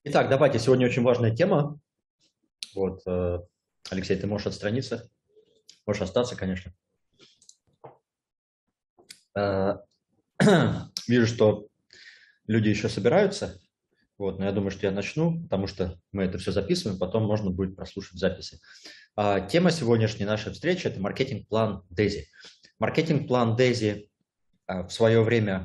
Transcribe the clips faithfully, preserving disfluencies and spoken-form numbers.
Итак, давайте, сегодня очень важная тема. Вот, э, Алексей, ты можешь отстраниться, можешь остаться, конечно. Э, Вижу, что люди еще собираются, вот, но я думаю, что я начну, потому что мы это все записываем, потом можно будет прослушать записи. А, Тема сегодняшней нашей встречи – это маркетинг-план Дези. Маркетинг-план Дези в свое время,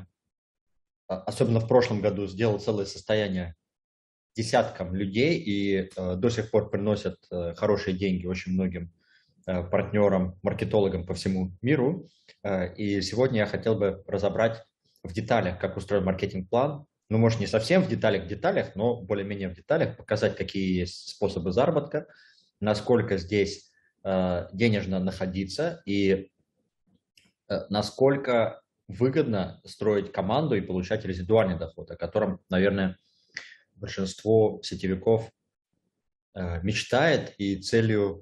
а, особенно в прошлом году, сделал целое состояние десяткам людей и э, до сих пор приносят э, хорошие деньги очень многим э, партнерам, маркетологам по всему миру. Э, И сегодня я хотел бы разобрать в деталях, как устроен маркетинг-план. Ну, может, не совсем в деталях-деталях, но более-менее в деталях, показать, какие есть способы заработка, насколько здесь э, денежно находиться и э, насколько выгодно строить команду и получать резидуальный доход, о котором, наверное, большинство сетевиков э, мечтает и целью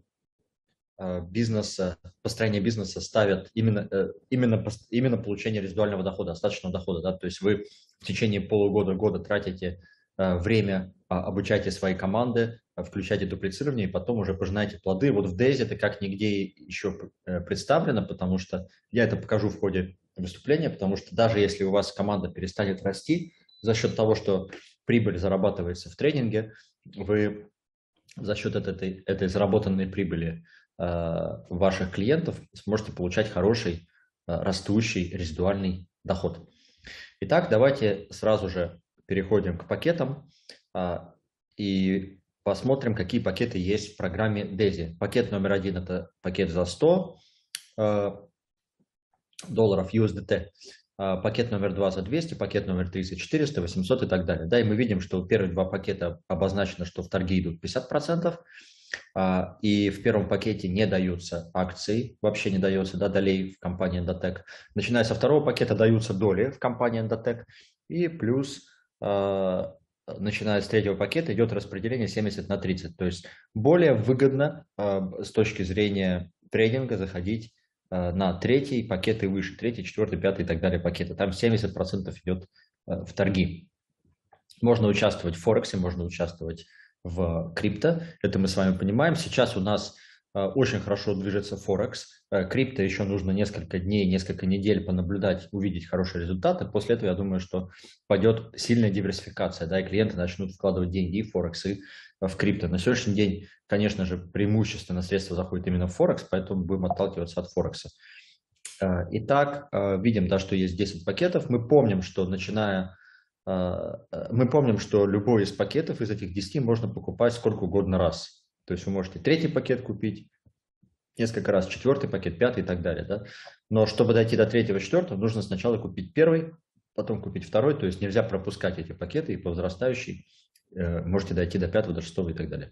э, бизнеса, построения бизнеса ставят именно, э, именно, именно получение резидуального дохода, остаточного дохода. Да? То есть вы в течение полугода, года тратите э, время, а, обучаете свои команды, а, включаете дуплицирование, и потом уже пожинаете плоды. Вот в Дейзи это как нигде еще э, представлено, потому что я это покажу в ходе выступления, потому что даже если у вас команда перестанет расти за счет того, что прибыль зарабатывается в тренинге, вы за счет этой, этой заработанной прибыли э, ваших клиентов сможете получать хороший, э, растущий резидуальный доход. Итак, давайте сразу же переходим к пакетам э, и посмотрим, какие пакеты есть в программе Дези. Пакет номер один – это пакет за сто э, долларов ю эс ди ти. А, Пакет номер два за двести, пакет номер три за четыреста, восемьсот и так далее. Да, и мы видим, что первые два пакета обозначено, что в торги идут пятьдесят процентов, а, и в первом пакете не даются акции, вообще не дается, да, долей в компании Endotech. Начиная со второго пакета даются доли в компании Endotech, и плюс, а, начиная с третьего пакета, идет распределение семьдесят на тридцать. То есть более выгодно а, с точки зрения трейдинга заходить а, на третий пакет и выше, третий, четвертый, пятый и так далее пакеты. Там семьдесят процентов идет а, в торги. Можно участвовать в Форексе, можно участвовать в крипто, это мы с вами понимаем. Сейчас у нас э, очень хорошо движется Форекс. Э, крипто еще нужно несколько дней, несколько недель понаблюдать, увидеть хорошие результаты. После этого, я думаю, что пойдет сильная диверсификация, да, и клиенты начнут вкладывать деньги в Форекс и в крипто. На сегодняшний день, конечно же, преимущественно средства заходят именно в Форекс, поэтому будем отталкиваться от Форекса. Э, итак, э, видим, да, что есть десять пакетов. Мы помним, что начиная мы помним, что любой из пакетов из этих десяти можно покупать сколько угодно раз. То есть вы можете третий пакет купить несколько раз, четвертый пакет, пятый и так далее. Да? Но чтобы дойти до третьего, четвертого, нужно сначала купить первый, потом купить второй. То есть нельзя пропускать эти пакеты, и по возрастающей э, можете дойти до пятого, до шестого и так далее.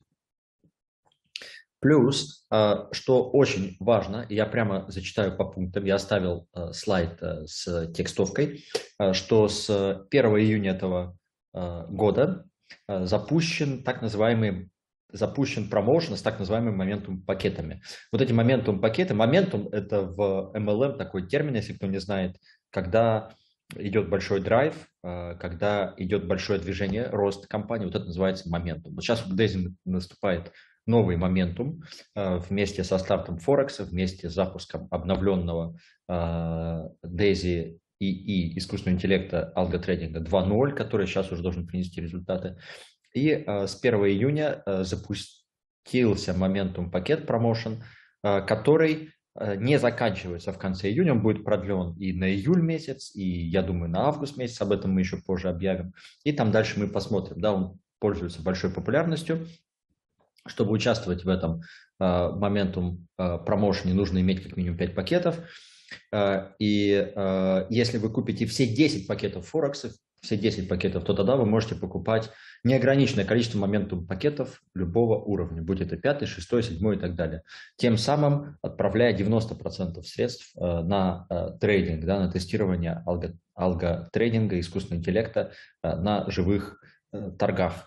Плюс, а, что очень важно, я прямо зачитаю по пунктам, я оставил а, слайд а, с текстовкой, а, что с первого июня этого а, года а, запущен так называемый запущен промоушен с так называемыми моментум пакетами. Вот эти моментум пакеты, моментум это в эм эл эм такой термин, если кто не знает, когда идет большой драйв, а, когда идет большое движение, рост компании, вот это называется моментум. Вот сейчас в Дейзи наступает новый моментум э, вместе со стартом Форекса, вместе с запуском обновленного Дейзи и, и искусственного интеллекта алготрейдинга два ноль, который сейчас уже должен принести результаты. И э, с первого июня э, запустился моментум пакет промоушен, э, который э, не заканчивается в конце июня, он будет продлен и на июль месяц, и, я думаю, на август месяц, об этом мы еще позже объявим. И там дальше мы посмотрим, да, он пользуется большой популярностью. Чтобы участвовать в этом моментум промоушене, нужно иметь как минимум пять пакетов. Uh, и uh, если вы купите все десять пакетов Форекса, все десять пакетов, то тогда вы можете покупать неограниченное количество моментум пакетов любого уровня, будь это пятый, шестой, седьмой и так далее. Тем самым отправляя девяносто процентов средств uh, на uh, трейдинг, да, на тестирование алго, алго-трейдинга, искусственного интеллекта uh, на живых uh, торгах.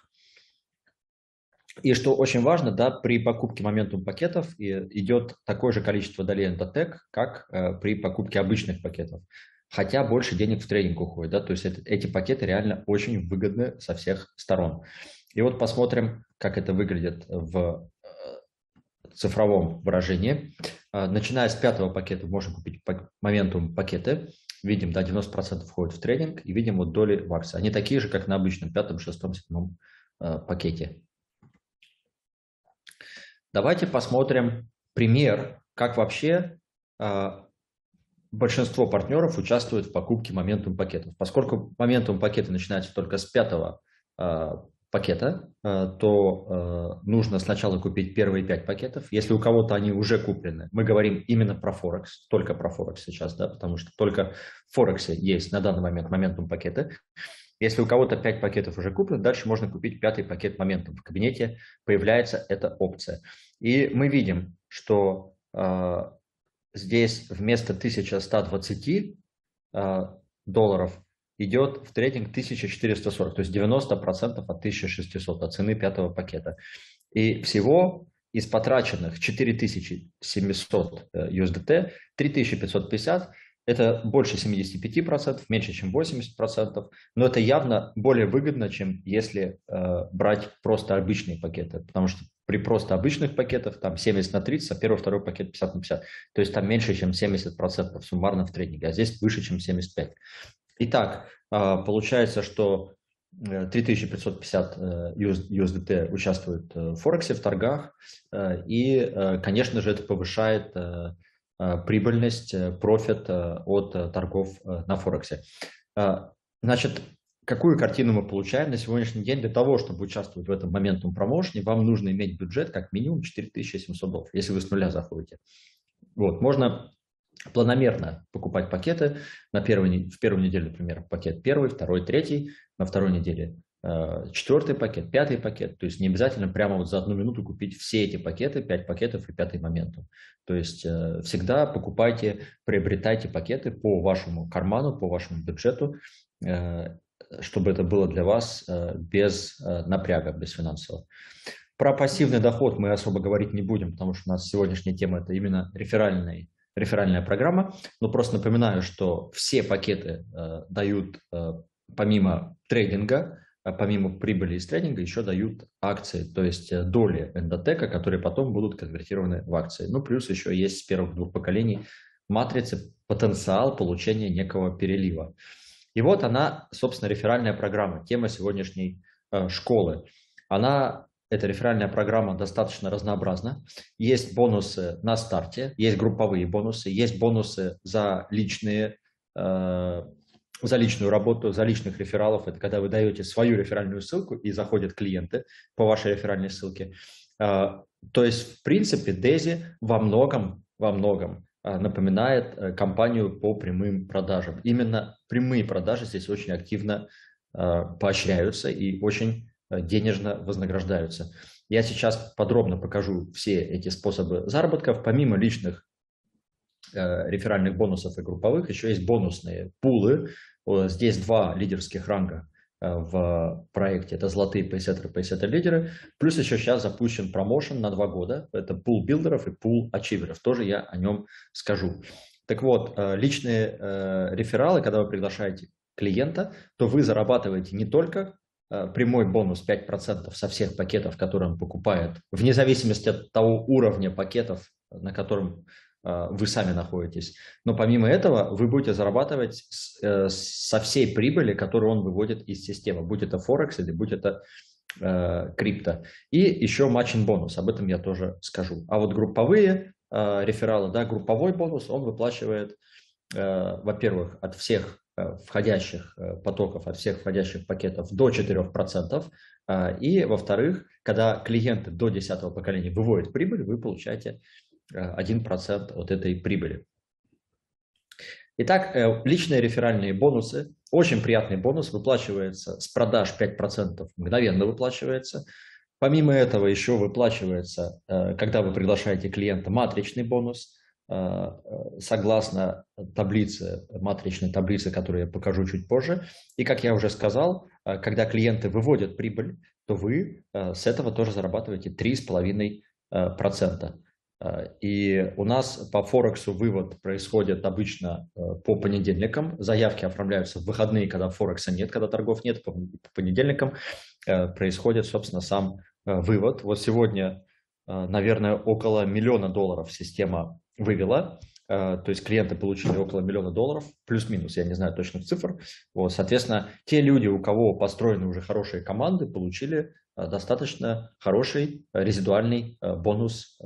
И что очень важно, да, при покупке моментум пакетов идет такое же количество долей Endotech, как э, при покупке обычных пакетов. Хотя больше денег в трейдинг уходит, да, то есть это, эти пакеты реально очень выгодны со всех сторон. И вот посмотрим, как это выглядит в цифровом выражении. Начиная с пятого пакета можем купить моментум пакеты. Видим, да, девяносто процентов входит в трейдинг, и видим вот доли в акции. Они такие же, как на обычном пятом, шестом, седьмом э, пакете. Давайте посмотрим пример, как вообще э, большинство партнеров участвуют в покупке моментум пакетов. Поскольку моментум пакеты начинаются только с пятого э, пакета, э, то э, нужно сначала купить первые пять пакетов. Если у кого-то они уже куплены, мы говорим именно про Форекс, только про Форекс сейчас, да, потому что только в Форексе есть на данный момент моментум пакеты. Если у кого-то пять пакетов уже куплено, дальше можно купить пятый пакет моментум. В кабинете появляется эта опция. И мы видим, что э, здесь вместо тысячи ста двадцати э, долларов идет в трейдинг тысяча четыреста сорок, то есть девяносто процентов от тысячи шестисот, от цены пятого пакета. И всего из потраченных четыре тысячи семьсот ю эс ди ти, три тысячи пятьсот пятьдесят, это больше семидесяти пяти процентов, меньше, чем восемьдесят процентов, но это явно более выгодно, чем если э, брать просто обычные пакеты, потому что при просто обычных пакетах там семьдесят на тридцать, а первый, второй пакет пятьдесят на пятьдесят, то есть там меньше, чем семьдесят процентов суммарно в трейдинге, а здесь выше, чем семьдесят пять процентов. Итак, получается, что три тысячи пятьсот пятьдесят ю эс ди ти участвуют в Форексе, в торгах, и, конечно же, это повышает прибыльность, профит от торгов на Форексе. Значит, какую картину мы получаем на сегодняшний день? Для того, чтобы участвовать в этом моментум промоушене, вам нужно иметь бюджет как минимум четыре тысячи семьсот долларов, если вы с нуля заходите. Вот, можно планомерно покупать пакеты. На первой, в первую неделю, например, пакет первый, второй, третий. На второй неделе э, четвертый пакет, пятый пакет. То есть не обязательно прямо вот за одну минуту купить все эти пакеты, пять пакетов и пятый моментум. То есть э, всегда покупайте, приобретайте пакеты по вашему карману, по вашему бюджету, э, чтобы это было для вас э, без э, напряга, без финансового. Про пассивный доход мы особо говорить не будем, потому что у нас сегодняшняя тема – это именно реферальный реферальная программа, но просто напоминаю, что все пакеты э, дают, э, помимо трейдинга, э, помимо прибыли из трейдинга, еще дают акции, то есть э, доли эндотека, которые потом будут конвертированы в акции. Ну, плюс еще есть с первых двух поколений матрицы потенциал получения некого перелива. И вот она, собственно, реферальная программа, тема сегодняшней э, школы. Она... Эта реферальная программа достаточно разнообразна. Есть бонусы на старте, есть групповые бонусы, есть бонусы за, личные, э, за личную работу, за личных рефералов. Это когда вы даете свою реферальную ссылку и заходят клиенты по вашей реферальной ссылке. Э, то есть, в принципе, Дези во многом, во многом э, напоминает э, компанию по прямым продажам. Именно прямые продажи здесь очень активно э, поощряются и очень денежно вознаграждаются. Я сейчас подробно покажу все эти способы заработков. Помимо личных э, реферальных бонусов и групповых, еще есть бонусные пулы. Здесь два лидерских ранга э, в проекте. Это золотые пейсеттеры, пейсеттер-лидеры. Плюс еще сейчас запущен промоушен на два года. Это пул билдеров и пул ачиверов. Тоже я о нем скажу. Так вот, э, личные э, рефералы, когда вы приглашаете клиента, то вы зарабатываете не только прямой бонус пять процентов со всех пакетов, которые он покупает, вне зависимости от того уровня пакетов, на котором э, вы сами находитесь. Но помимо этого вы будете зарабатывать с, э, со всей прибыли, которую он выводит из системы, будь это Форекс или будь это э, крипто. И еще матчинг бонус, об этом я тоже скажу. А вот групповые э, рефералы, да, групповой бонус, он выплачивает, э, во-первых, от всех входящих потоков, от всех входящих пакетов до четырёх процентов. И, во-вторых, когда клиенты до десятого поколения выводят прибыль, вы получаете один процент от этой прибыли. Итак, личные реферальные бонусы. Очень приятный бонус, выплачивается с продаж пять процентов, мгновенно выплачивается. Помимо этого еще выплачивается, когда вы приглашаете клиента, матричный бонус. Согласно таблице, матричной таблице, которую я покажу чуть позже. И, как я уже сказал, когда клиенты выводят прибыль, то вы с этого тоже зарабатываете три с половиной процента. И у нас по Форексу вывод происходит обычно по понедельникам. Заявки оформляются в выходные, когда Форекса нет, когда торгов нет. По понедельникам происходит, собственно, сам вывод. Вот сегодня, наверное, около миллиона долларов система вывела. То есть клиенты получили около миллиона долларов, плюс-минус, я не знаю точных цифр. Вот, соответственно, те люди, у кого построены уже хорошие команды, получили достаточно хороший резидуальный бонус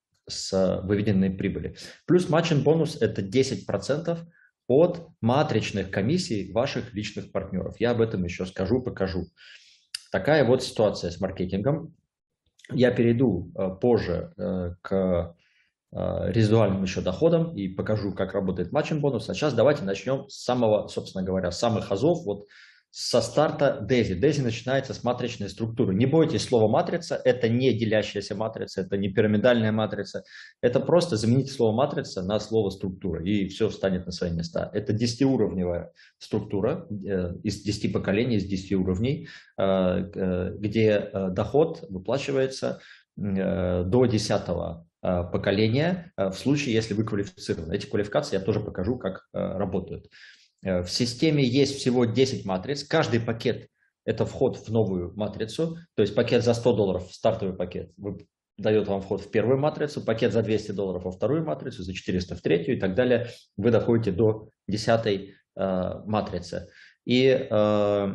с выведенной прибыли. Плюс матчинг бонус – это десять процентов от матричных комиссий ваших личных партнеров. Я об этом еще скажу, покажу. Такая вот ситуация с маркетингом. Я перейду позже к резидуальным еще доходам и покажу, как работает матчинг бонус. А сейчас давайте начнем с самого, собственно говоря, самых азов. Вот со старта Дези. Дези начинается с матричной структуры. Не бойтесь слова матрица, это не делящаяся матрица, это не пирамидальная матрица. Это просто замените слово матрица на слово структура, и все встанет на свои места. Это десятиуровневая структура э, из десяти поколений, из десяти уровней, э, э, где э, доход выплачивается э, до десятого э, поколения э, в случае, если вы квалифицированы. Эти квалификации я тоже покажу, как э, работают. В системе есть всего десять матриц. Каждый пакет – это вход в новую матрицу. То есть пакет за сто долларов, стартовый пакет, дает вам вход в первую матрицу, пакет за двести долларов во вторую матрицу, за четыреста в третью и так далее. Вы доходите до десятой э, матрицы. И э,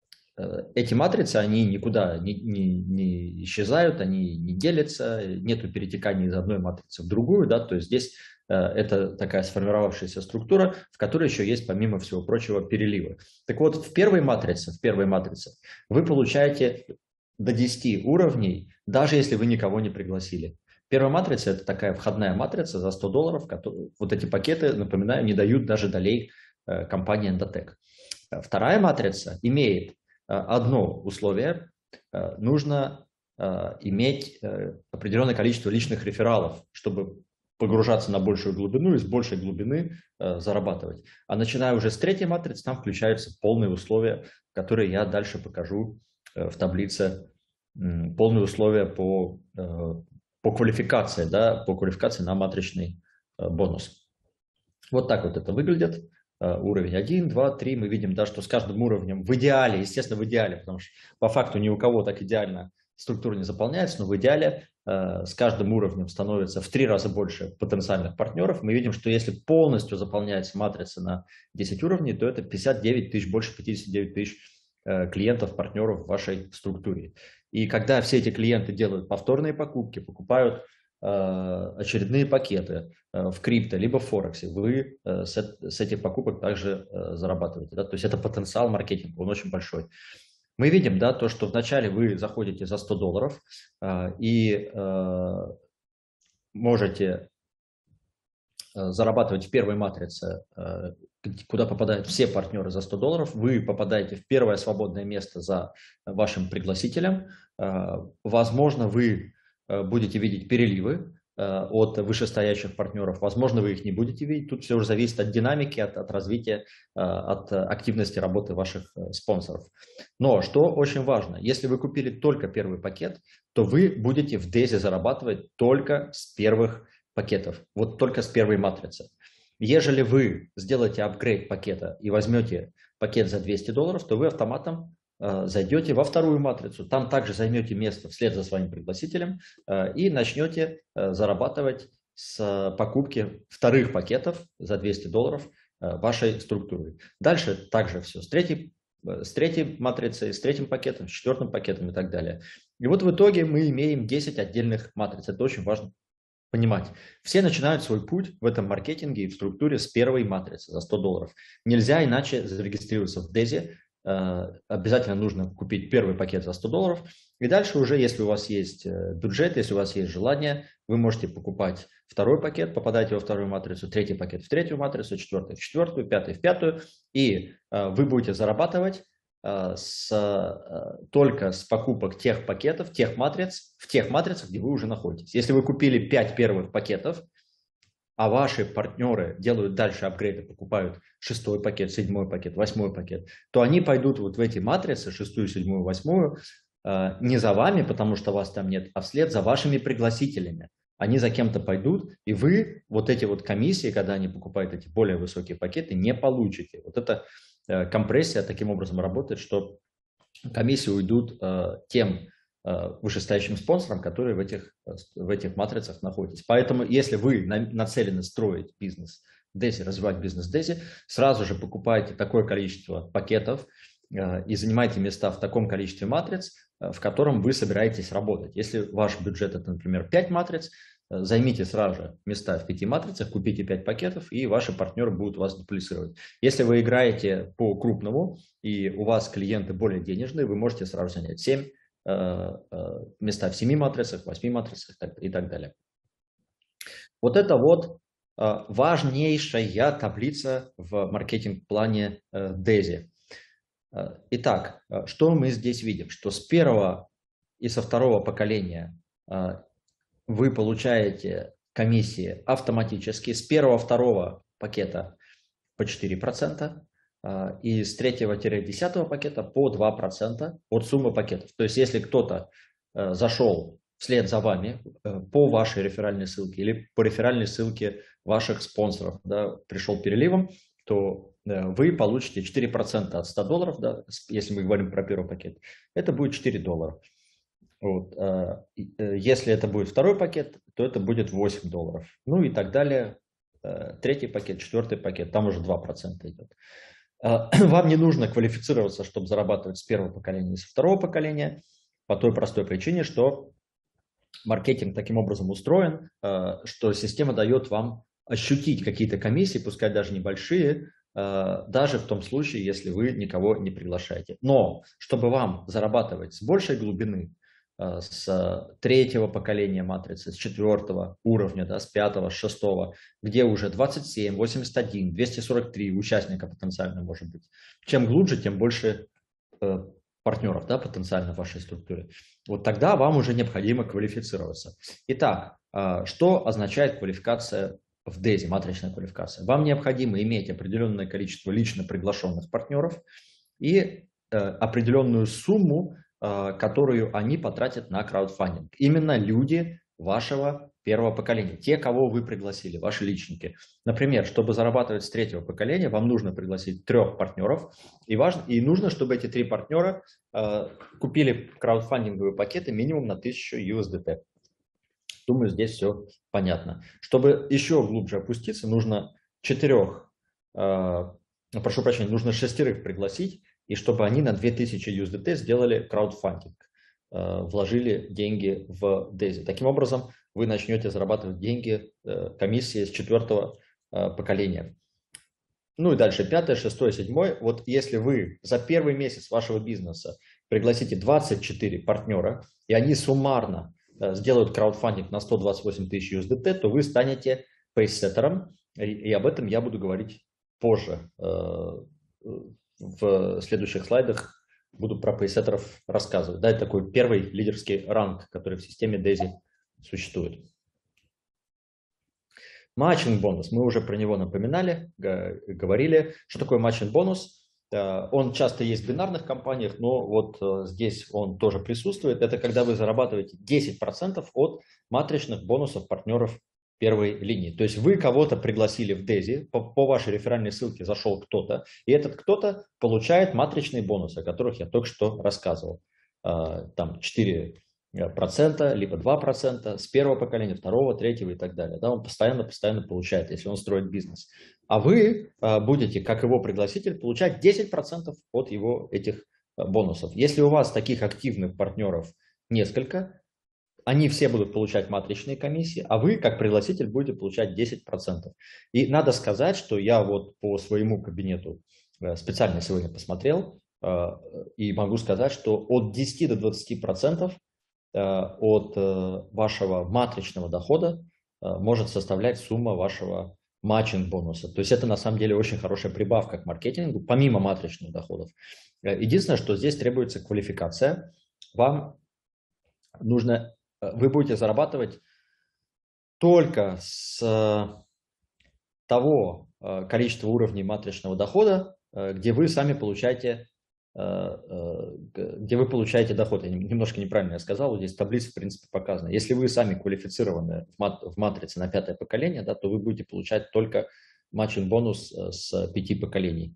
эти матрицы, они никуда не, не, не исчезают, они не делятся, нету перетекания из одной матрицы в другую. Да? То есть здесь это такая сформировавшаяся структура, в которой еще есть, помимо всего прочего, переливы. Так вот, в первой матрице, в первой матрице вы получаете до десяти уровней, даже если вы никого не пригласили. Первая матрица – это такая входная матрица за сто долларов. Которые, вот эти пакеты, напоминаю, не дают даже долей компании Endotech. Вторая матрица имеет одно условие. Нужно иметь определенное количество личных рефералов, чтобы погружаться на большую глубину и с большей глубины э, зарабатывать. А начиная уже с третьей матрицы, там включаются полные условия, которые я дальше покажу э, в таблице. Э, полные условия по, э, по квалификации, да, по квалификации на матричный э, бонус. Вот так вот это выглядит. Э, уровень один, два, три. Мы видим, да, что с каждым уровнем в идеале, естественно, в идеале, потому что по факту ни у кого так идеально структура не заполняется, но в идеале э, с каждым уровнем становится в три раза больше потенциальных партнеров. Мы видим, что если полностью заполняется матрица на десять уровней, то это пятьдесят девять тысяч, больше пятидесяти девяти тысяч э, клиентов, партнеров в вашей структуре. И когда все эти клиенты делают повторные покупки, покупают э, очередные пакеты э, в крипто, либо в Форексе, вы э, с, с этих покупок также э, зарабатываете. Да? То есть это потенциал маркетинга, он очень большой. Мы видим, да, то, что вначале вы заходите за сто долларов э, и э, можете э, зарабатывать в первой матрице, э, куда попадают все партнеры за сто долларов. Вы попадаете в первое свободное место за вашим пригласителем. Э, возможно, вы э, будете видеть переливы от вышестоящих партнеров. Возможно, вы их не будете видеть. Тут все уже зависит от динамики, от, от развития, от активности работы ваших спонсоров. Но что очень важно, если вы купили только первый пакет, то вы будете в Дези зарабатывать только с первых пакетов, вот только с первой матрицы. Ежели вы сделаете апгрейд пакета и возьмете пакет за двести долларов, то вы автоматом зайдете во вторую матрицу, там также займете место вслед за своим пригласителем и начнете зарабатывать с покупки вторых пакетов за двести долларов вашей структуры. Дальше также все с третьей, с третьей матрицей, с третьим пакетом, с четвертым пакетом и так далее. И вот в итоге мы имеем десять отдельных матриц. Это очень важно понимать. Все начинают свой путь в этом маркетинге и в структуре с первой матрицы за сто долларов. Нельзя иначе зарегистрироваться в Дези. Обязательно нужно купить первый пакет за сто долларов. И дальше уже, если у вас есть бюджет, если у вас есть желание, вы можете покупать второй пакет, попадаете во вторую матрицу, третий пакет в третью матрицу, четвертый в четвертую, пятый в пятую. И вы будете зарабатывать с, только с покупок тех пакетов, тех матриц, в тех матрицах, где вы уже находитесь. Если вы купили пять первых пакетов, а ваши партнеры делают дальше апгрейды, покупают шестой пакет, седьмой пакет, восьмой пакет, то они пойдут вот в эти матрицы, шестую, седьмую, восьмую, не за вами, потому что вас там нет, а вслед за вашими пригласителями. они за кем-то пойдут, и вы вот эти вот комиссии, когда они покупают эти более высокие пакеты, не получите. Вот эта э, компрессия таким образом работает, что комиссии уйдут э, тем э, вышестоящим спонсорам, которые в этих, в этих матрицах находитесь. Поэтому, если вы на, нацелены строить бизнес Дези, развивать бизнес Дези, сразу же покупайте такое количество пакетов э, и занимайте места в таком количестве матриц, э, в котором вы собираетесь работать. Если ваш бюджет это, например, пять матриц, э, займите сразу же места в пяти матрицах, купите пять пакетов, и ваши партнеры будут вас дуплицировать. Если вы играете по крупному, и у вас клиенты более денежные, вы можете сразу занять семь э, э, места в семи матрицах, восьми матрицах и так далее. Вот это вот э, важнейшая таблица в маркетинг-плане э, Дези. Э, итак, э, что мы здесь видим? Что с первого и со второго поколения э, вы получаете комиссии автоматически. С первого-второго пакета по четыре процента. И с третьего-десятого пакета по два процента от суммы пакетов. То есть, если кто-то зашел вслед за вами по вашей реферальной ссылке или по реферальной ссылке ваших спонсоров, да, пришел переливом, то вы получите четыре процента от ста долларов, да, если мы говорим про первый пакет, это будет четыре доллара. Вот. Если это будет второй пакет, то это будет восемь долларов. Ну и так далее. Третий пакет, четвертый пакет, там уже два процента идет. Вам не нужно квалифицироваться, чтобы зарабатывать с первого поколения и со второго поколения, по той простой причине, что маркетинг таким образом устроен, что система дает вам ощутить какие-то комиссии, пускай даже небольшие, даже в том случае, если вы никого не приглашаете. Но чтобы вам зарабатывать с большей глубины, с третьего поколения матрицы, с четвертого уровня, да, с пятого, с шестого, где уже двадцать семь, восемьдесят один, двести сорок три участника потенциально может быть. Чем глубже, тем больше э, партнеров, да, потенциально в вашей структуре. Вот тогда вам уже необходимо квалифицироваться. Итак, э, что означает квалификация в Дези, матричная квалификация? Вам необходимо иметь определенное количество лично приглашенных партнеров и э, определенную сумму, которую они потратят на краудфандинг. Именно люди вашего первого поколения, те, кого вы пригласили, ваши личники. Например, чтобы зарабатывать с третьего поколения, вам нужно пригласить трех партнеров, и, важно, и нужно, чтобы эти три партнера э, купили краудфандинговые пакеты минимум на тысячу ю эс ди ти. Думаю, здесь все понятно. Чтобы еще глубже опуститься, нужно четырех, э, прошу прощения, нужно шестерых пригласить, и чтобы они на две тысячи ю эс ди ти сделали краудфандинг, вложили деньги в Дези. Таким образом, вы начнете зарабатывать деньги, комиссии с четвертого поколения. Ну и дальше пятое, шестое, седьмое. Вот если вы за первый месяц вашего бизнеса пригласите двадцать четыре партнера, и они суммарно сделают краудфандинг на сто двадцать восемь тысяч ю эс ди ти, то вы станете пейсеттером, и об этом я буду говорить позже. В следующих слайдах буду про пейсеттеров рассказывать. Да, это такой первый лидерский ранг, который в системе Дези существует. Матчинг-бонус. Мы уже про него напоминали, говорили. Что такое матчинг-бонус? Он часто есть в бинарных компаниях, но вот здесь он тоже присутствует. Это когда вы зарабатываете десять процентов от матричных бонусов партнеров первой линии. То есть вы кого-то пригласили в Дези, по, по вашей реферальной ссылке зашел кто-то, и этот кто-то получает матричные бонусы, о которых я только что рассказывал. Там четыре процента, либо два процента с первого поколения, второго, третьего и так далее. Да, он постоянно-постоянно получает, если он строит бизнес. А вы будете, как его пригласитель, получать десять процентов от его этих бонусов. Если у вас таких активных партнеров несколько, они все будут получать матричные комиссии, а вы, как пригласитель, будете получать десять процентов. И надо сказать, что я вот по своему кабинету специально сегодня посмотрел, и могу сказать, что от десяти до двадцати процентов от вашего матричного дохода может составлять сумма вашего матчинг-бонуса. То есть это на самом деле очень хорошая прибавка к маркетингу, помимо матричных доходов. Единственное, что здесь требуется квалификация. Вам нужно... Вы будете зарабатывать только с того количества уровней матричного дохода, где вы сами получаете где вы получаете доход. Я немножко неправильно я сказал, здесь таблица, в принципе, показана. Если вы сами квалифицированы в матрице на пятое поколение, да, то вы будете получать только матчинг-бонус с пяти поколений.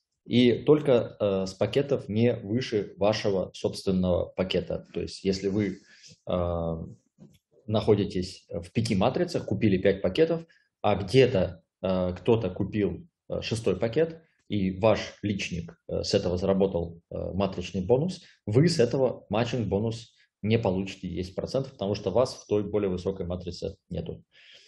И только э, с пакетов не выше вашего собственного пакета. То есть если вы э, находитесь в пяти матрицах, купили пять пакетов, а где-то э, кто-то купил э, шестой пакет, и ваш личник э, с этого заработал э, матричный бонус, вы с этого матчинг-бонус не получите десять процентов, потому что вас в той более высокой матрице нету.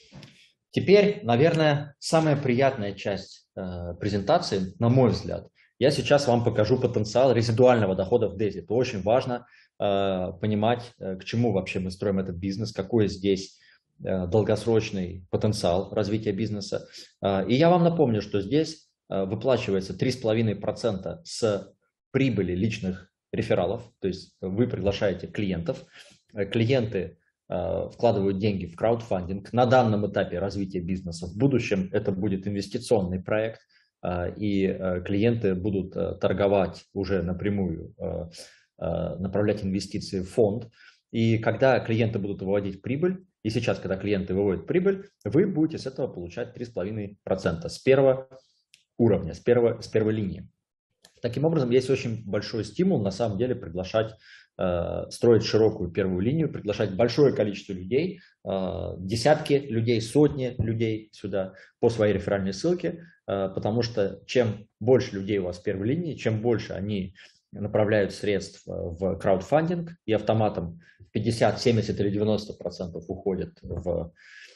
Теперь, наверное, самая приятная часть э, презентации, на мой взгляд. Я сейчас вам покажу потенциал резидуального дохода в Дейзи. Это очень важно э, понимать, э, к чему вообще мы строим этот бизнес, какой здесь э, долгосрочный потенциал развития бизнеса. Э, и я вам напомню, что здесь э, выплачивается три и пять десятых процента с прибыли личных рефералов. То есть вы приглашаете клиентов, э, клиенты вкладывают деньги в краудфандинг. На данном этапе развития бизнеса, в будущем это будет инвестиционный проект, и клиенты будут торговать уже напрямую, направлять инвестиции в фонд. И когда клиенты будут выводить прибыль, и сейчас, когда клиенты выводят прибыль, вы будете с этого получать три и пять десятых процента с первого уровня, с, первого, с первой линии. Таким образом, есть очень большой стимул на самом деле приглашать, строить широкую первую линию, приглашать большое количество людей, десятки людей, сотни людей сюда по своей реферальной ссылке, потому что чем больше людей у вас в первой линии, чем больше они направляют средств в краудфандинг и автоматом пятьдесят, семьдесят или девяносто процентов уходят в,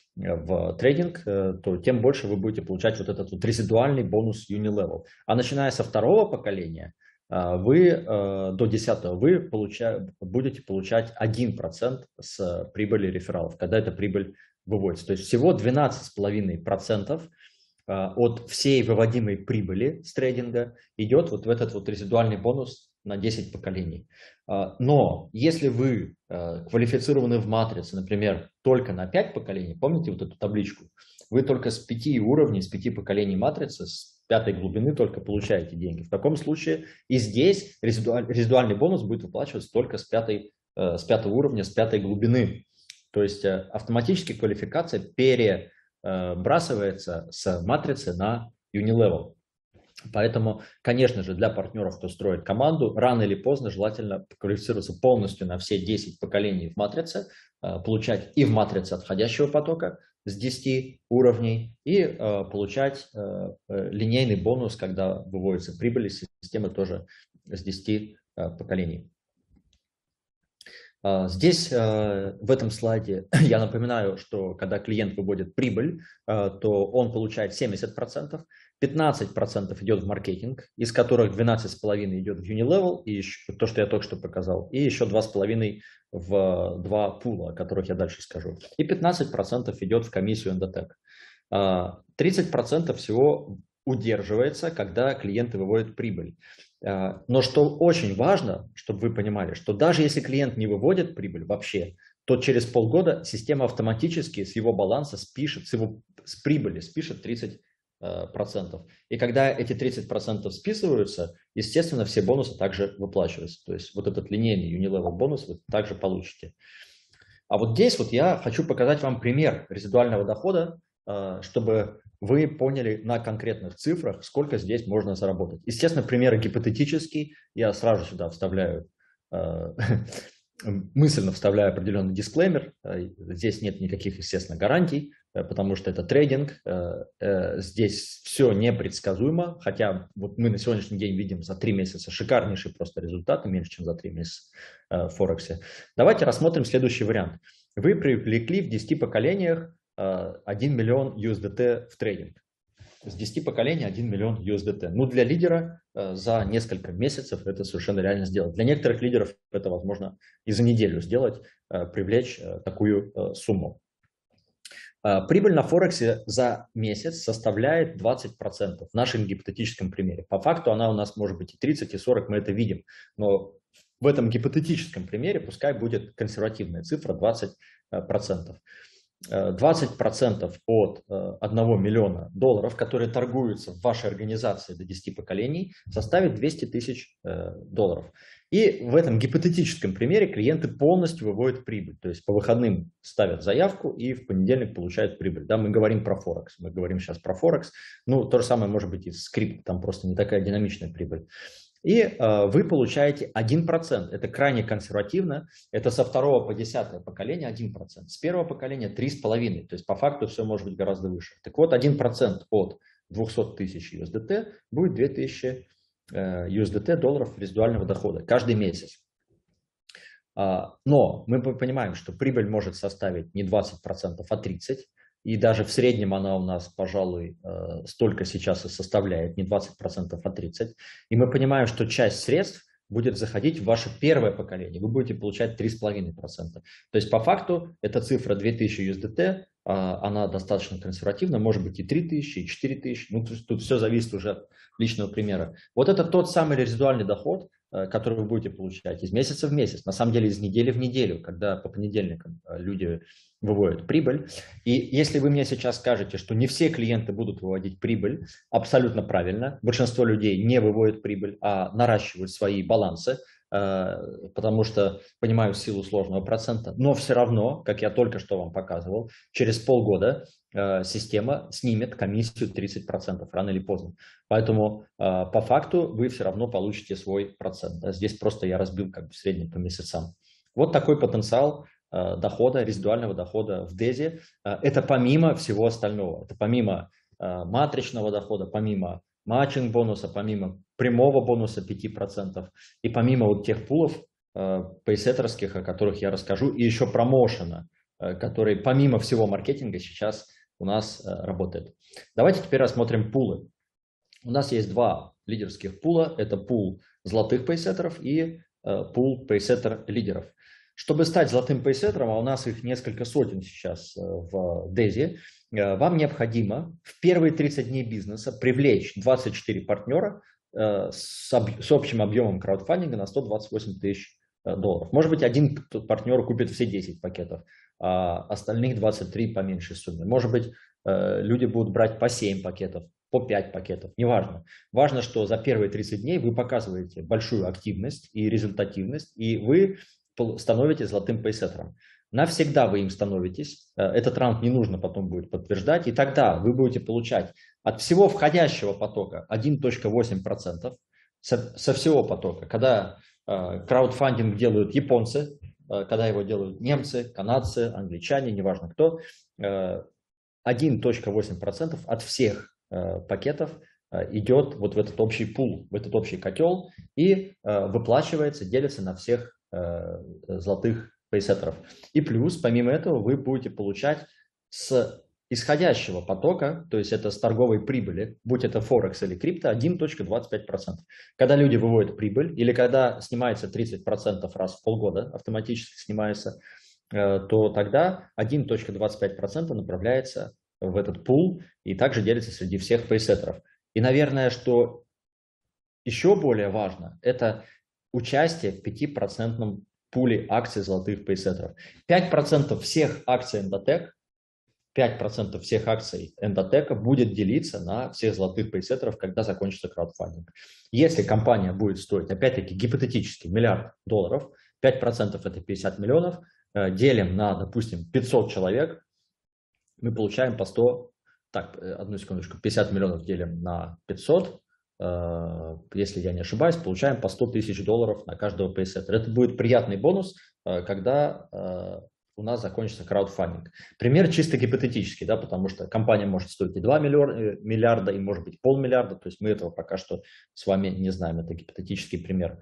в трейдинг, то тем больше вы будете получать вот этот вот резидуальный бонус Unilevel. А начиная со второго поколения, вы до десятого вы получа, будете получать один процент с прибыли рефералов, когда эта прибыль выводится. То есть всего двенадцать целых пять десятых процента от всей выводимой прибыли с трейдинга идет вот в этот вот резидуальный бонус на десять поколений. Но если вы квалифицированы в матрице, например, только на пять поколений, помните вот эту табличку, вы только с пяти уровней, с пяти поколений матрицы, с пятой глубины только получаете деньги. В таком случае и здесь резидуаль, резидуальный бонус будет выплачиваться только с, пятой, э, с пятого уровня, с пятой глубины. То есть э, автоматически квалификация перебрасывается с матрицы на Unilevel. Поэтому, конечно же, для партнеров, кто строит команду, рано или поздно желательно квалифицироваться полностью на все десять поколений в матрице, э, получать и в матрице отходящего потока с десяти уровней и э, получать э, линейный бонус, когда выводится прибыль из системы тоже с десяти э, поколений. Э, здесь э, в этом слайде я напоминаю, что когда клиент выводит прибыль, э, то он получает семьдесят процентов, пятнадцать процентов идет в маркетинг, из которых двенадцать целых пять десятых идет в Unilevel, и еще, то, что я только что показал, и еще два целых пять десятых в два пула, о которых я дальше скажу. И пятнадцать процентов идет в комиссию Endotech. тридцать процентов всего удерживается, когда клиенты выводят прибыль. Но что очень важно, чтобы вы понимали, что даже если клиент не выводит прибыль вообще, то через полгода система автоматически с его баланса спишет, с его с прибыли спишет тридцать процентов. И когда эти тридцать процентов списываются, естественно, все бонусы также выплачиваются. То есть вот этот линейный Unilevel бонус вы также получите. А вот здесь вот я хочу показать вам пример резидуального дохода, чтобы вы поняли на конкретных цифрах, сколько здесь можно заработать. Естественно, пример гипотетический. Я сразу сюда вставляю, мысленно вставляю определенный дисклеймер. Здесь нет никаких, естественно, гарантий, потому что это трейдинг. Здесь все непредсказуемо, хотя вот мы на сегодняшний день видим за три месяца шикарнейшие просто результаты, меньше, чем за три месяца в Форексе. Давайте рассмотрим следующий вариант. Вы привлекли в десяти поколениях один миллион ю эс ди ти в трейдинг. С десяти поколений один миллион ю эс ди ти. Ну, для лидера за несколько месяцев это совершенно реально сделать. Для некоторых лидеров это возможно и за неделю сделать, привлечь такую сумму. Прибыль на Форексе за месяц составляет двадцать процентов в нашем гипотетическом примере. По факту она у нас может быть и тридцать, и сорок, мы это видим. Но в этом гипотетическом примере пускай будет консервативная цифра двадцать процентов. двадцать процентов от одного миллиона долларов, которые торгуются в вашей организации до десяти поколений, составит двести тысяч долларов. И в этом гипотетическом примере клиенты полностью выводят прибыль. То есть по выходным ставят заявку и в понедельник получают прибыль. Да, мы говорим про Форекс. Мы говорим сейчас про Форекс. Ну, то же самое может быть и с крипто. Там просто не такая динамичная прибыль. И э, вы получаете один процент. Это крайне консервативно. Это со второго по десятое поколение один процент. С первого поколения три с половиной. То есть по факту все может быть гораздо выше. Так вот, один процент от двухсот тысяч ю эс ди ти будет две тысячи ю эс ди ти долларов резидуального дохода каждый месяц. Но мы понимаем, что прибыль может составить не двадцать процентов, а тридцать процентов. И даже в среднем она у нас, пожалуй, столько сейчас и составляет, не двадцать процентов, а тридцать процентов. И мы понимаем, что часть средств будет заходить в ваше первое поколение. Вы будете получать три с половиной процента. То есть по факту эта цифра две тысячи ю эс ди ти, она достаточно консервативна, может быть и три тысячи, и четыре тысячи. Ну, тут, тут все зависит уже от личного примера. Вот это тот самый резидуальный доход, который вы будете получать из месяца в месяц, на самом деле из недели в неделю, когда по понедельникам люди выводят прибыль. И если вы мне сейчас скажете, что не все клиенты будут выводить прибыль, абсолютно правильно. Большинство людей не выводят прибыль, а наращивают свои балансы, потому что понимают силу сложного процента. Но все равно, как я только что вам показывал, через полгода система снимет комиссию тридцать процентов рано или поздно. Поэтому по факту вы все равно получите свой процент. Здесь просто я разбил как бы в среднем по месяцам. Вот такой потенциал дохода, резидуального дохода в Дези. Это помимо всего остального. Это помимо матричного дохода, помимо матчинг бонуса, помимо прямого бонуса пяти процентов и помимо вот тех пулов пейсеттерских, о которых я расскажу, и еще промоушена, который помимо всего маркетинга сейчас у нас работает. Давайте теперь рассмотрим пулы. У нас есть два лидерских пула. Это пул золотых пейсеттеров и пул пейсеттер-лидеров. Чтобы стать золотым пейсеттером, а у нас их несколько сотен сейчас в Дези, вам необходимо в первые тридцать дней бизнеса привлечь двадцать четыре партнера с, с общим объемом краудфандинга на сто двадцать восемь тысяч долларов. Может быть, один партнер купит все десять пакетов, а остальных двадцать три по меньшей сумме. Может быть, люди будут брать по семь пакетов, по пять пакетов, неважно. Важно, что за первые тридцать дней вы показываете большую активность и результативность, и вы становитесь золотым пейсеттером. Навсегда вы им становитесь. Этот раунд не нужно потом будет подтверждать. И тогда вы будете получать от всего входящего потока один целых восемь десятых процента со, со всего потока. Когда э, краудфандинг делают японцы, э, когда его делают немцы, канадцы, англичане, неважно кто, э, один целых восемь десятых процента от всех э, пакетов э, идет вот в этот общий пул, в этот общий котел и э, выплачивается, делится на всех золотых пейсеттеров. И плюс, помимо этого, вы будете получать с исходящего потока, то есть это с торговой прибыли, будь это Форекс или крипто, один целых двадцать пять сотых процента. Когда люди выводят прибыль или когда снимается тридцать процентов раз в полгода, автоматически снимается, то тогда один целых двадцать пять сотых процента направляется в этот пул и также делится среди всех пейсеттеров. И, наверное, что еще более важно, это участие в пятипроцентном пуле акций золотых пейсеттеров. пять процентов всех акций Endotech, пять процентов всех акций Endotech будет делиться на всех золотых пейсеттеров, когда закончится краудфандинг. Если компания будет стоить, опять-таки, гипотетически миллиард долларов, пять процентов это пятьдесят миллионов, делим на, допустим, пятьсот человек, мы получаем по сто, так, одну секундочку, пятьдесят миллионов делим на пятьсот, если я не ошибаюсь, получаем по сто тысяч долларов на каждого пейсеттера. Это будет приятный бонус, когда у нас закончится краудфандинг. Пример чисто гипотетический, да, потому что компания может стоить и два миллиарда, и может быть полмиллиарда, то есть мы этого пока что с вами не знаем, это гипотетический пример.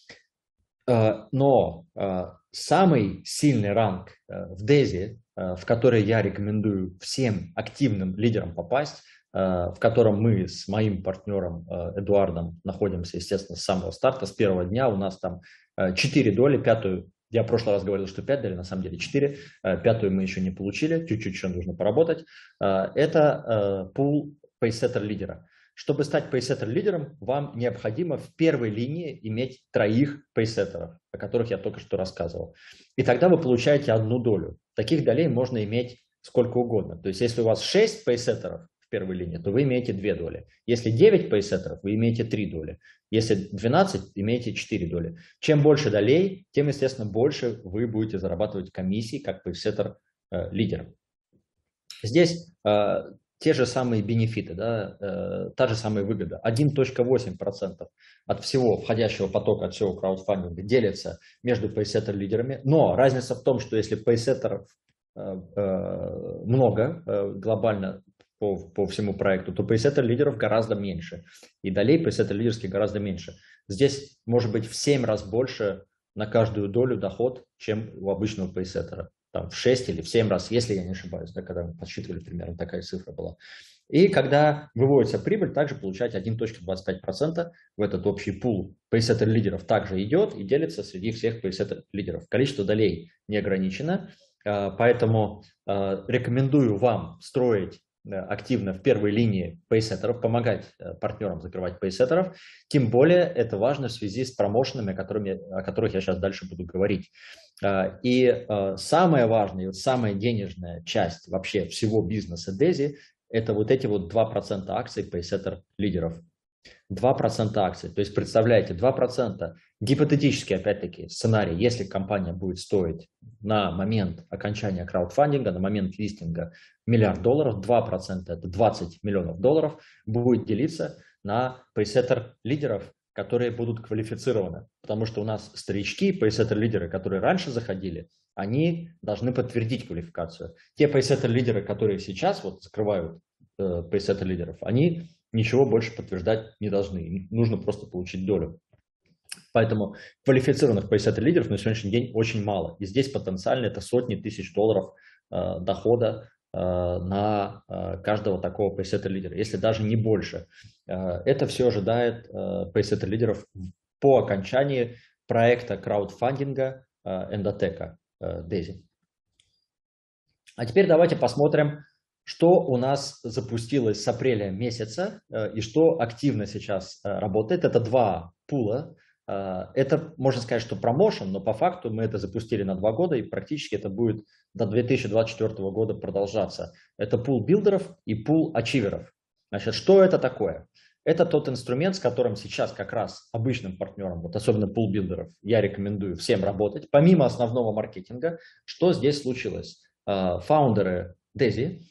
Но самый сильный ранг в Дези, в который я рекомендую всем активным лидерам попасть, в котором мы с моим партнером Эдуардом находимся, естественно, с самого старта, с первого дня. У нас там четыре доли, пятую, я в прошлый раз говорил, что пять доли, на самом деле четыре, пятую мы еще не получили, чуть-чуть еще нужно поработать. Это пул пейсеттер-лидера. Чтобы стать пейсеттер-лидером, вам необходимо в первой линии иметь троих пейсеттеров, о которых я только что рассказывал. И тогда вы получаете одну долю. Таких долей можно иметь сколько угодно. То есть если у вас шесть пейсеттеров в первой линии, то вы имеете две доли. Если девять пейсеттеров, вы имеете три доли. Если двенадцать, имеете четыре доли. Чем больше долей, тем, естественно, больше вы будете зарабатывать комиссии как пейсеттер э, лидер. Здесь э, те же самые бенефиты, да, э, та же самая выгода. один целых восемь десятых процента от всего входящего потока, от всего краудфандинга делится между пейсеттер-лидерами. Но разница в том, что если пейсеттеров э, э, много э, глобально по, по всему проекту, то пейсеттер-лидеров гораздо меньше. И долей пейсеттер-лидерских гораздо меньше. Здесь может быть в семь раз больше на каждую долю доход, чем у обычного пейсеттера. Там в шесть или в семь раз, если я не ошибаюсь, да, когда мы подсчитывали, примерно такая цифра была. И когда выводится прибыль, также получать один целых двадцать пять сотых процента в этот общий пул пейсеттер-лидеров также идет и делится среди всех пейсеттер-лидеров. Количество долей не ограничено, поэтому рекомендую вам строить активно в первой линии пейсеттеров, помогать партнерам закрывать пейсеттеров. Тем более это важно в связи с промоушенами, о, которыми, о которых я сейчас дальше буду говорить. И самая важная, самая денежная часть вообще всего бизнеса Дези – это вот эти вот два процента акций пейсеттер-лидеров. два процента акций. То есть, представляете, два процента гипотетически, опять-таки, сценарий, если компания будет стоить на момент окончания краудфандинга, на момент листинга миллиард долларов, два процента, это двадцать миллионов долларов, будет делиться на пейсеттер-лидеров, которые будут квалифицированы. Потому что у нас старички, пейсеттер-лидеры, которые раньше заходили, они должны подтвердить квалификацию. Те пейсеттер-лидеры, которые сейчас вот закрывают э, пейсеттер-лидеров, они ничего больше подтверждать не должны. Им нужно просто получить долю. Поэтому квалифицированных пейсеттер-лидеров на сегодняшний день очень мало. И здесь потенциально это сотни тысяч долларов э, дохода э, на э, каждого такого пейсеттер-лидера, если даже не больше. Э, это все ожидает э, пейсеттер-лидеров по окончании проекта краудфандинга э, Эндотека э, Дези. А теперь давайте посмотрим, что у нас запустилось с апреля месяца э, и что активно сейчас э, работает. Это два пула. Э, это, можно сказать, что промоушен, но по факту мы это запустили на два года, и практически это будет до две тысячи двадцать четвёртого года продолжаться. Это пул билдеров и пул ачиверов. Значит, что это такое? Это тот инструмент, с которым сейчас как раз обычным партнерам, вот особенно пул билдеров, я рекомендую всем работать. Помимо основного маркетинга, что здесь случилось? Э, фаундеры Дези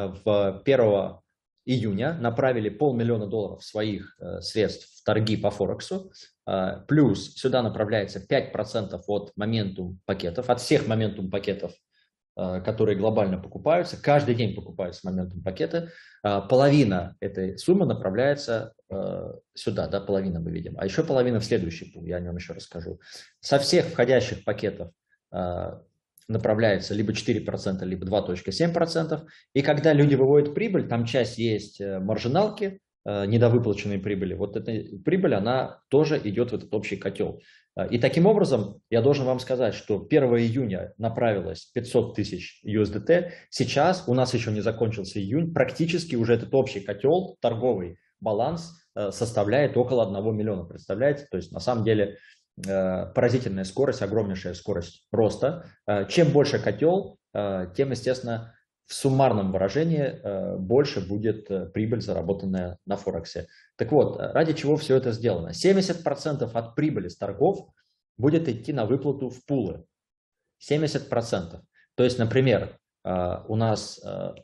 в первого июня направили полмиллиона долларов своих э, средств в торги по Форексу, э, плюс сюда направляется пять процентов от моментум пакетов, от всех моментум пакетов, э, которые глобально покупаются, каждый день покупаются моментум пакеты, э, половина этой суммы направляется э, сюда, да, половина мы видим, а еще половина в следующий пул, я о нем еще расскажу. Со всех входящих пакетов э, направляется либо четыре процента, либо два целых семь десятых процента. И когда люди выводят прибыль, там часть есть маржиналки, недовыплаченные прибыли. Вот эта прибыль, она тоже идет в этот общий котел. И таким образом, я должен вам сказать, что первого июня направилось пятьсот тысяч ю эс ди ти. Сейчас, у нас еще не закончился июнь, практически уже этот общий котел, торговый баланс составляет около одного миллиона. Представляете? То есть на самом деле поразительная скорость, огромнейшая скорость роста. Чем больше котел, тем, естественно, в суммарном выражении больше будет прибыль, заработанная на Форексе. Так вот, ради чего все это сделано? семьдесят процентов от прибыли с торгов будет идти на выплату в пулы. семьдесят процентов. То есть, например, у нас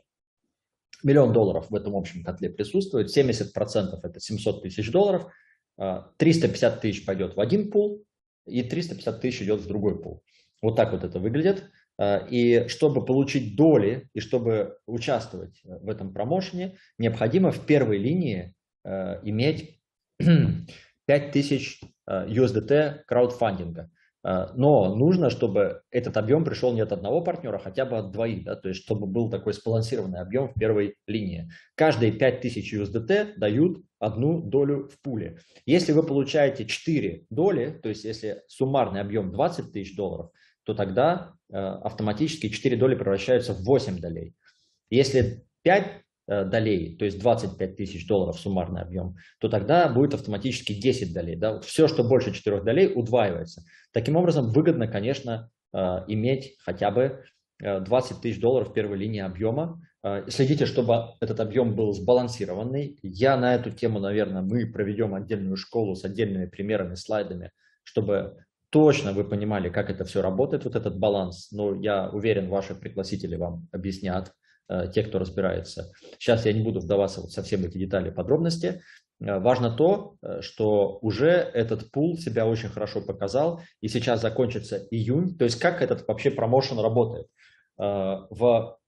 миллион долларов в этом общем котле присутствует, семьдесят процентов это семьсот тысяч долларов, триста пятьдесят тысяч пойдет в один пул, и триста пятьдесят тысяч идет в другой пул. Вот так вот это выглядит. И чтобы получить доли, и чтобы участвовать в этом промоушене, необходимо в первой линии иметь пять тысяч ю эс ди ти краудфандинга. Но нужно, чтобы этот объем пришел не от одного партнера, а хотя бы от двоих, да, то есть чтобы был такой сбалансированный объем в первой линии. Каждые пять тысяч ю эс ди ти дают одну долю в пуле. Если вы получаете четыре доли, то есть если суммарный объем двадцать тысяч долларов, то тогда э, автоматически четыре доли превращаются в восемь долей. Если пять э, долей, то есть двадцать пять тысяч долларов суммарный объем, то тогда будет автоматически десять долей. Да? Вот все, что больше четырёх долей, удваивается. Таким образом, выгодно, конечно, э, иметь хотя бы двадцать тысяч долларов первой линии объема. Следите, чтобы этот объем был сбалансированный. Я на эту тему, наверное, мы проведем отдельную школу с отдельными примерами, слайдами, чтобы точно вы понимали, как это все работает, вот этот баланс. Но я уверен, ваши пригласители вам объяснят, те, кто разбирается. Сейчас я не буду вдаваться вот совсем в эти детали, подробности. Важно то, что уже этот пул себя очень хорошо показал, и сейчас закончится июнь. То есть как этот вообще промоушен работает? В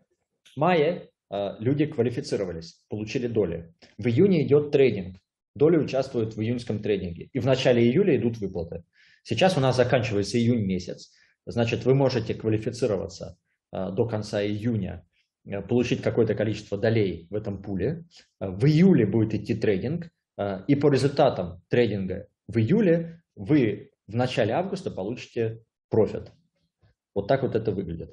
мае люди квалифицировались, получили доли. В июне идет трейдинг. Доли участвуют в июньском трейдинге. И в начале июля идут выплаты. Сейчас у нас заканчивается июнь месяц. Значит, вы можете квалифицироваться до конца июня, получить какое-то количество долей в этом пуле. В июле будет идти трейдинг. И по результатам трейдинга в июле вы в начале августа получите профит. Вот так вот это выглядит.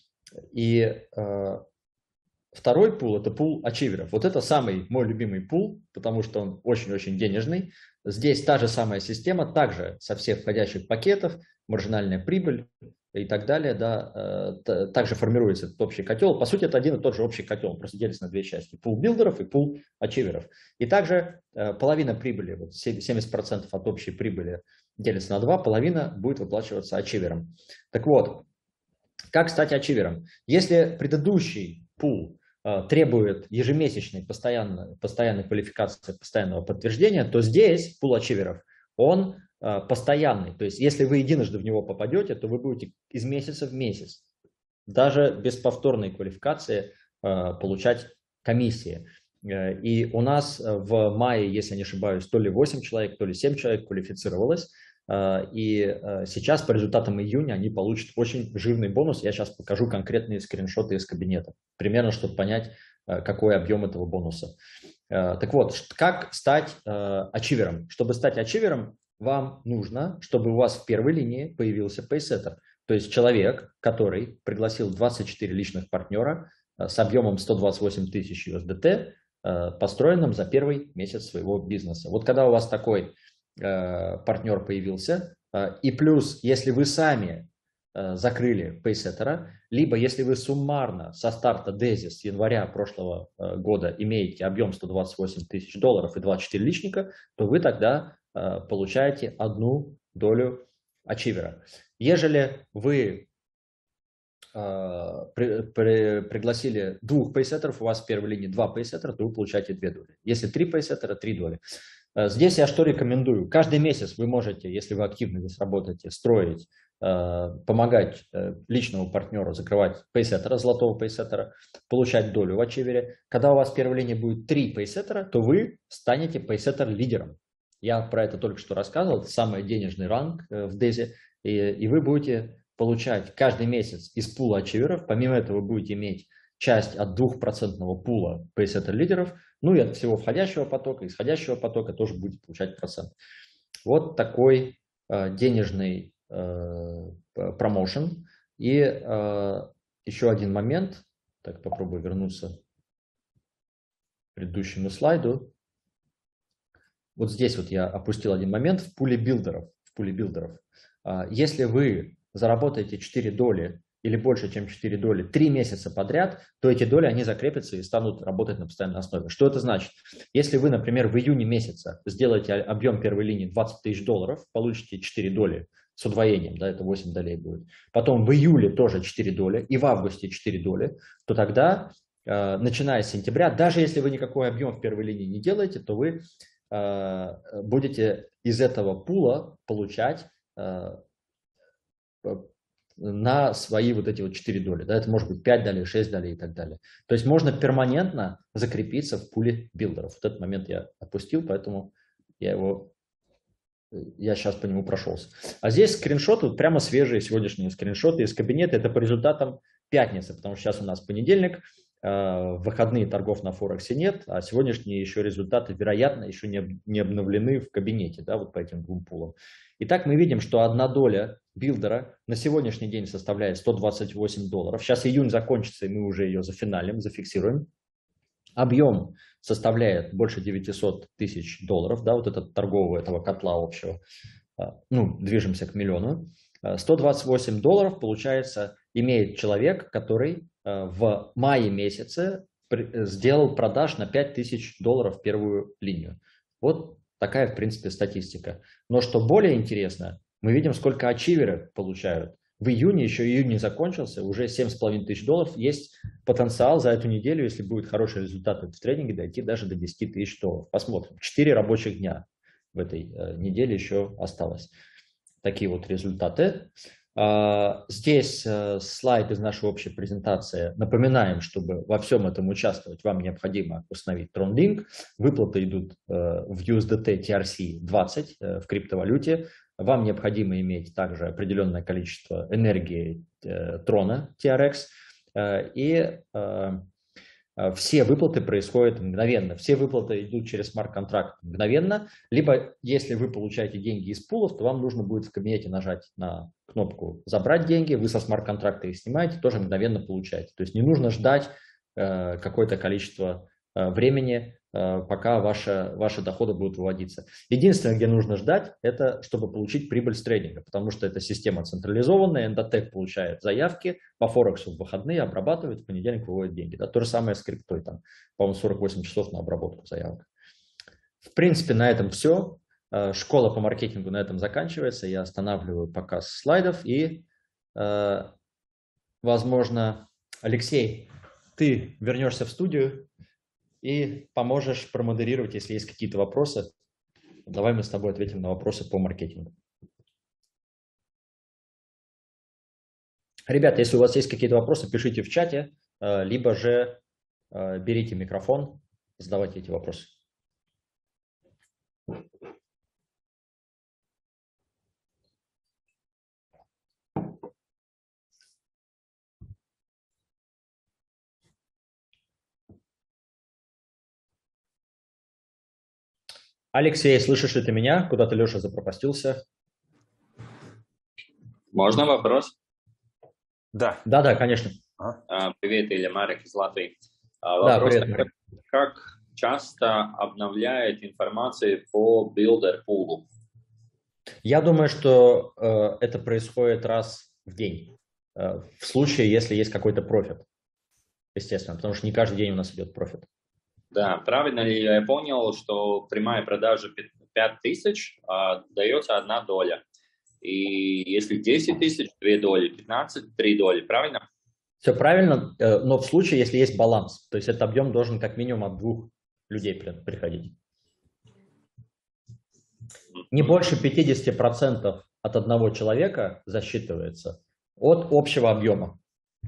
И э, второй пул – это пул ачиверов. Вот это самый мой любимый пул, потому что он очень-очень денежный. Здесь та же самая система, также со всех входящих пакетов, маржинальная прибыль и так далее. Да, э, также формируется этот общий котел. По сути, это один и тот же общий котел, он просто делится на две части. Пул билдеров и пул ачиверов. И также э, половина прибыли, вот семьдесят процентов от общей прибыли делится на два, половина будет выплачиваться ачивером. Так вот, как стать ачивером? Если предыдущий пул э, требует ежемесячной постоянной, постоянной квалификации, постоянного подтверждения, то здесь пул ачиверов, он э, постоянный. То есть если вы единожды в него попадете, то вы будете из месяца в месяц, даже без повторной квалификации, э, получать комиссии. Э, и у нас в мае, если не ошибаюсь, то ли восемь человек, то ли семь человек квалифицировалось. И сейчас по результатам июня они получат очень жирный бонус. Я сейчас покажу конкретные скриншоты из кабинета, примерно, чтобы понять, какой объем этого бонуса. Так вот, как стать ачивером? Чтобы стать ачивером, вам нужно, чтобы у вас в первой линии появился пейсеттер. То есть человек, который пригласил двадцать четыре личных партнера с объемом сто двадцать восемь тысяч ю эс ди ти, построенным за первый месяц своего бизнеса. Вот когда у вас такой партнер появился, и плюс, если вы сами закрыли пейсеттера, либо если вы суммарно со старта Дези с января прошлого года имеете объем сто двадцать восемь тысяч долларов и двадцать четыре личника, то вы тогда получаете одну долю ачивера. Ежели вы при, при, пригласили двух пейсеттеров, у вас в первой линии два пейсеттера, то вы получаете две доли. Если три пейсеттера, три доли. Здесь я что рекомендую? Каждый месяц вы можете, если вы активно здесь работаете, строить, помогать личному партнеру закрывать пейсеттера, золотого пейсеттера, получать долю в ачивере. Когда у вас в первой линии будет три пейсеттера, то вы станете пейсеттер-лидером. Я про это только что рассказывал, это самый денежный ранг в Дези, и, и вы будете получать каждый месяц из пула ачиверов. Помимо этого вы будете иметь часть от двухпроцентного пула пейсеттер-лидеров, ну и от всего входящего потока, исходящего потока тоже будете получать процент. Вот такой э, денежный э, промоушен. И э, еще один момент. Так, попробую вернуться к предыдущему слайду. Вот здесь вот я опустил один момент в пуле билдеров. В пуле билдеров. Э, если вы заработаете четыре доли или больше, чем четыре доли, три месяца подряд, то эти доли, они закрепятся и станут работать на постоянной основе. Что это значит? Если вы, например, в июне месяца сделаете объем первой линии двадцать тысяч долларов, получите четыре доли с удвоением, да, это восемь долей будет. Потом в июле тоже четыре доли и в августе четыре доли, то тогда, э, начиная с сентября, даже если вы никакой объем в первой линии не делаете, то вы э, будете из этого пула получать э, на свои вот эти вот четыре доли. Да, это может быть пять долей, шесть долей и так далее. То есть можно перманентно закрепиться в пуле билдеров. Вот этот момент я опустил, поэтому я его, я сейчас по нему прошелся. А здесь скриншоты, вот прямо свежие сегодняшние скриншоты из кабинета. Это по результатам пятницы, потому что сейчас у нас понедельник, в выходные торгов на Форексе нет, а сегодняшние еще результаты, вероятно, еще не, не обновлены в кабинете, да, вот по этим двум пулам. Итак, мы видим, что одна доля билдера на сегодняшний день составляет сто двадцать восемь долларов. Сейчас июнь закончится, и мы уже ее зафиналим, зафиксируем. Объем составляет больше девятисот тысяч долларов, да, вот этот торгового этого котла общего. Ну, движемся к миллиону. сто двадцать восемь долларов получается имеет человек, который в мае месяце сделал продаж на пять тысяч долларов в первую линию. Вот такая, в принципе, статистика. Но что более интересно, мы видим, сколько ачиверы получают. В июне, еще июнь не закончился, уже семь с половиной тысяч долларов. Есть потенциал за эту неделю, если будет хороший результат в тренинге, дойти даже до десяти тысяч долларов. Посмотрим. четыре рабочих дня в этой неделе еще осталось. Такие вот результаты. Здесь слайд из нашей общей презентации. Напоминаем, чтобы во всем этом участвовать, вам необходимо установить TronLink. Выплаты идут в ю эс ди ти ти ар си двадцать в криптовалюте. Вам необходимо иметь также определенное количество энергии Трона ти ар экс. И все выплаты происходят мгновенно. Все выплаты идут через смарт-контракт мгновенно. Либо, если вы получаете деньги из пулов, то вам нужно будет в кабинете нажать на кнопку «Забрать деньги», вы со смарт-контракта их снимаете, тоже мгновенно получаете. То есть не нужно ждать э, какое-то количество э, времени, э, пока ваши, ваши доходы будут выводиться. Единственное, где нужно ждать, это чтобы получить прибыль с трейдинга, потому что эта система централизованная, Endotech получает заявки, по Форексу в выходные обрабатывает, в понедельник выводит деньги. Да, то же самое с криптой, там, по-моему, сорок восемь часов на обработку заявок. В принципе, на этом все. Школа по маркетингу на этом заканчивается. Я останавливаю показ слайдов и, возможно, Алексей, ты вернешься в студию и поможешь промодерировать, если есть какие-то вопросы. Давай мы с тобой ответим на вопросы по маркетингу. Ребята, если у вас есть какие-то вопросы, пишите в чате, либо же берите микрофон, задавайте эти вопросы. Алексей, слышишь ли ты меня? Куда-то Леша запропастился. Можно вопрос? Да. Да, да, конечно. А, привет, Илья, Марик из Латвии. А, Да, вопрос привет, такой, как часто обновляет информацию по Builder Pool? Я думаю, что э, это происходит раз в день. Э, в случае, если есть какой-то профит. Естественно, потому что не каждый день у нас идет профит. Да, правильно ли я понял, что прямая продажа пять тысяч а, дается одна доля? И если десять тысяч, две доли, пятнадцать, три доли, правильно? Все правильно, э, но в случае, если есть баланс. То есть этот объем должен как минимум от двух людей приходить. Не больше пятидесяти процентов от одного человека засчитывается от общего объема.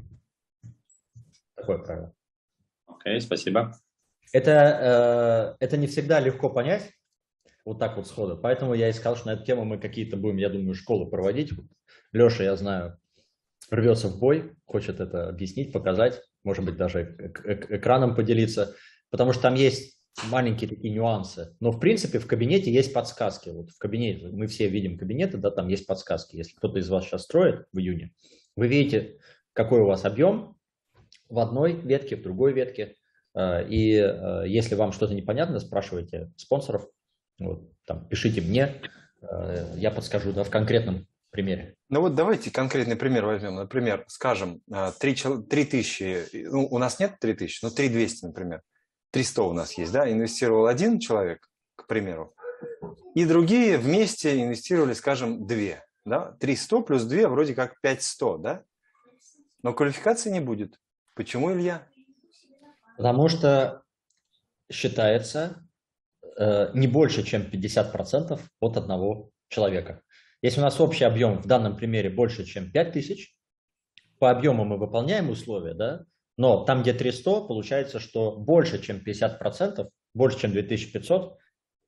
Такое правило. Окей, okay, спасибо. Это, э, это не всегда легко понять, вот так вот сходу. Поэтому я и сказал, что на эту тему мы какие-то будем, я думаю, школы проводить. Леша, я знаю, рвется в бой, хочет это объяснить, показать, может быть, даже экраном поделиться, потому что там есть маленькие такие нюансы. Но, в принципе, в кабинете есть подсказки. Вот в кабинете, мы все видим кабинеты, да, там есть подсказки. Если кто-то из вас сейчас строит в июне, вы видите, какой у вас объем в одной ветке, в другой ветке. И если вам что-то непонятно, спрашивайте спонсоров, вот, там, пишите мне, я подскажу, да, в конкретном примере. Ну вот давайте конкретный пример возьмем. Например, скажем, три тысячи, ну, у нас нет три тысячи, но три двести, например. триста у нас есть, да, инвестировал один человек, к примеру, и другие вместе инвестировали, скажем, две, да, триста плюс две вроде как пятьсот, да, но квалификации не будет. Почему, Илья? Потому что считается э, не больше, чем пятьдесят процентов от одного человека. Если у нас общий объем в данном примере больше, чем пять тысяч, по объему мы выполняем условия, да, но там, где триста, получается, что больше, чем пятьдесят процентов, больше, чем две тысячи пятьсот,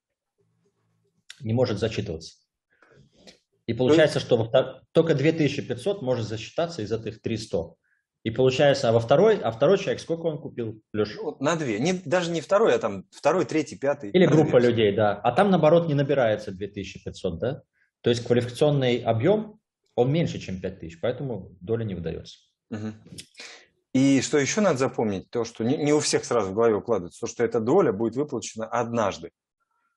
не может зачитываться. И получается, что только две тысячи пятьсот может засчитаться из этих трёхсот. И получается, а во второй, а второй человек, сколько он купил, Леша? На две. Не, даже не второй, а там второй, третий, пятый. Или группа людей, да. А там, наоборот, не набирается две тысячи пятьсот, да? То есть квалификационный объем, он меньше, чем пять тысяч, поэтому доля не выдается. Угу. И что еще надо запомнить, то, что не, не у всех сразу в голове укладывается, то, что эта доля будет выплачена однажды.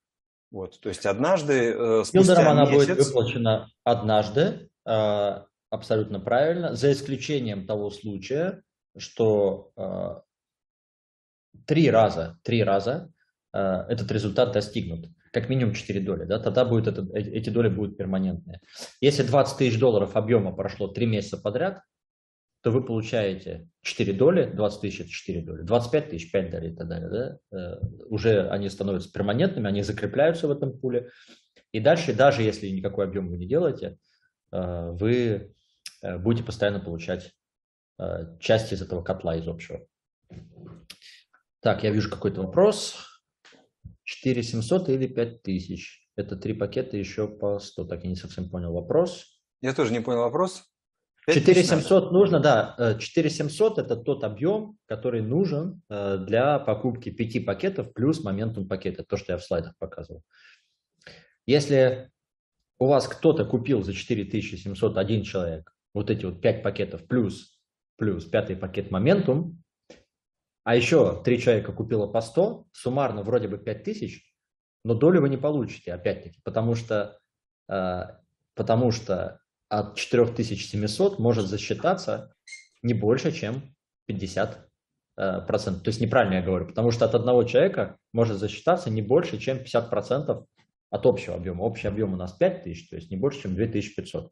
Вот, то есть однажды, э, спустя Билдерам она месяц... будет выплачена однажды, э, абсолютно правильно, за исключением того случая, что э, три раза, три раза э, этот результат достигнут, как минимум четыре доли, да, тогда будет это, эти доли будут перманентные. Если двадцать тысяч долларов объема прошло три месяца подряд, то вы получаете четыре доли, двадцать тысяч это четыре доли, двадцать пять тысяч, пять долей и так далее. Да? Э, уже они становятся перманентными, они закрепляются в этом пуле. И дальше, даже если никакой объем вы не делаете, э, вы э, будете постоянно получать э, часть из этого котла, из общего. Так, я вижу какой-то вопрос. четыре тысячи семьсот или пять тысяч? Это три пакета еще по сто. Так, я не совсем понял вопрос. Я тоже не понял вопрос. четыре тысячи семьсот нужно, да. четыре тысячи семьсот это тот объем, который нужен для покупки пяти пакетов плюс моментум пакета. То, что я в слайдах показывал. Если у вас кто-то купил за четыре тысячи семьсот один человек вот эти вот пять пакетов плюс, плюс пятый пакет моментум, а еще три человека купило по сто, суммарно вроде бы пять тысяч, но долю вы не получите, опять-таки, потому что, потому что от четыре тысячи семисот может засчитаться не больше, чем пятьдесят процентов. То есть неправильно я говорю, потому что от одного человека может засчитаться не больше, чем пятьдесят процентов от общего объема. Общий объем у нас пять тысяч, то есть не больше, чем две тысячи пятьсот.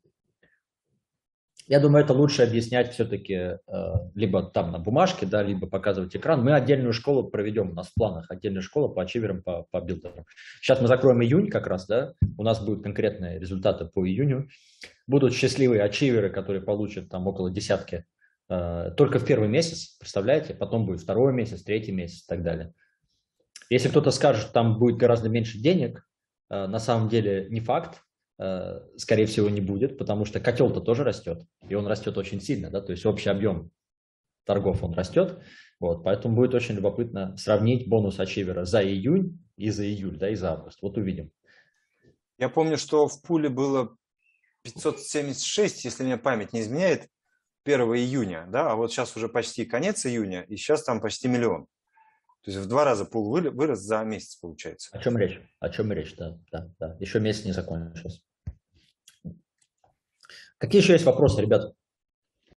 Я думаю, это лучше объяснять все-таки э, либо там на бумажке, да, либо показывать экран. Мы отдельную школу проведем, у нас в планах отдельная школа по ачиверам, по, по билдерам. Сейчас мы закроем июнь как раз, да, у нас будут конкретные результаты по июню. Будут счастливые ачиверы, которые получат там около десятки э, только в первый месяц, представляете? Потом будет второй месяц, третий месяц и так далее. Если кто-то скажет, что там будет гораздо меньше денег, э, на самом деле не факт. Скорее всего, не будет, потому что котел-то тоже растет, и он растет очень сильно, да, то есть общий объем торгов, он растет, вот, поэтому будет очень любопытно сравнить бонус ачивера за июнь и за июль, да, и за август, вот увидим. Я помню, что в пуле было пятьсот семьдесят шесть, если мне память не изменяет, первого июня, да, а вот сейчас уже почти конец июня, и сейчас там почти миллион. То есть в два раза пул вырос за месяц, получается. О чем речь? О чем речь, да, да, да. Еще месяц не закончился. Какие еще есть вопросы, ребята?